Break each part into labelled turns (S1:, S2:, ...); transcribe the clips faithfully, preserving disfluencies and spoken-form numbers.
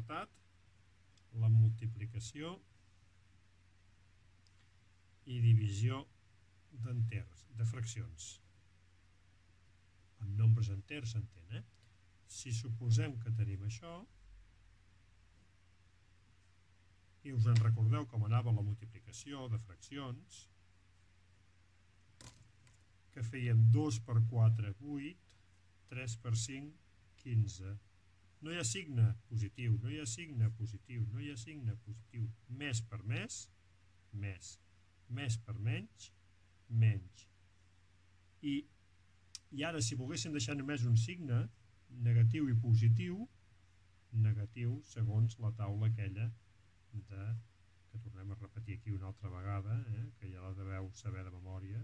S1: apartat, la multiplicació i divisió d'enters, de fraccions. Amb nombres enters s'entén, eh? Si suposem que tenim això, i us en recordeu com anava la multiplicació de fraccions, que fèiem dos per quatre, vuit, tres per cinc, quinze. No hi ha signe positiu, no hi ha signe positiu, no hi ha signe positiu. Més per més, més. Més per menys, menys. I, i ara, si volguéssim deixar només un signe, negatiu i positiu, negatiu segons la taula aquella de, que tornem a repetir aquí una altra vegada, eh, que ja la deveu saber de memòria.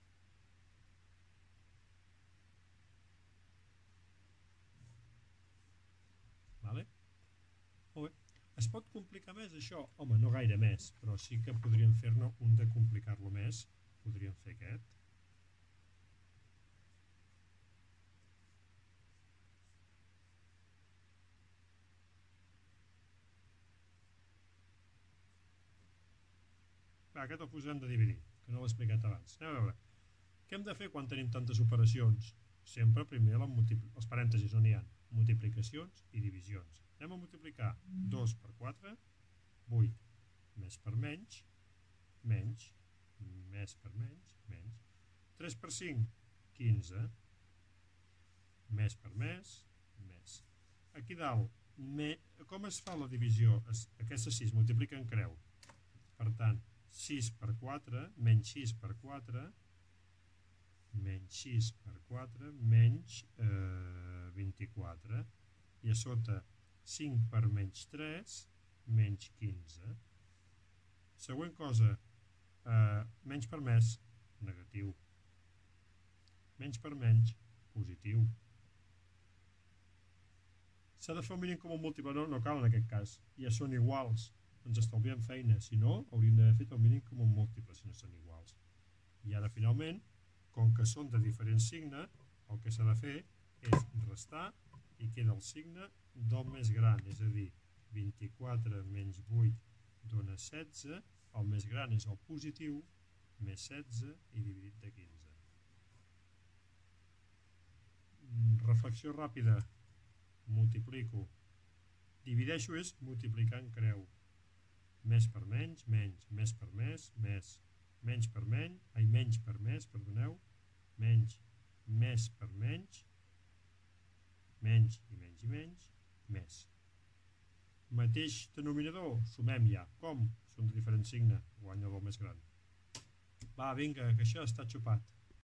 S1: Vale? Molt bé. Es pot complicar més això? Home, no gaire més, però sí que podríem fer-ne un de complicar-lo més. Podríem fer aquest. Va, aquest el posem de dividir, que no l'he explicat abans. Anem a veure. Què hem de fer quan tenim tantes operacions? Sempre primer els parèntesis on hi ha multiplicacions i divisions. Anem a multiplicar dos per quatre, vuit, més per menys, menys, més per menys, menys. tres per cinc, quinze, més per més, més. Aquí dalt, me, com es fa la divisió? Es, aquesta sis multiplica en creu. Per tant, sis per quatre, menys sis per quatre, menys sis per quatre, menys eh, vint-i-quatre. I a sota, cinc per menys tres, menys quinze. Següent cosa, eh, menys per més, negatiu. Menys per menys, positiu. S'ha de fer un mínim comú múltiple, no, no cal en aquest cas. Ja són iguals, ens estalviem feina. Si no, hauríem d'haver fet el mínim comú múltiple, si no són iguals. I ara, finalment, com que són de diferent signe, el que s'ha de fer és restar i queda el signe del més gran, és a dir, vint-i-quatre menys vuit dona setze, el més gran és el positiu, més setze i dividit de quinze. Reflexió ràpida, multiplico. Divideixo és multiplicar en creu. Més per menys, menys, més per més, més. Menys per menys, ai, menys per més, perdoneu, menys, més per menys, menys i menys i menys, més. Mateix denominador, sumem ja. Com? Són de diferent signe, guanya el més gran. Va, vinga, que això està xupat.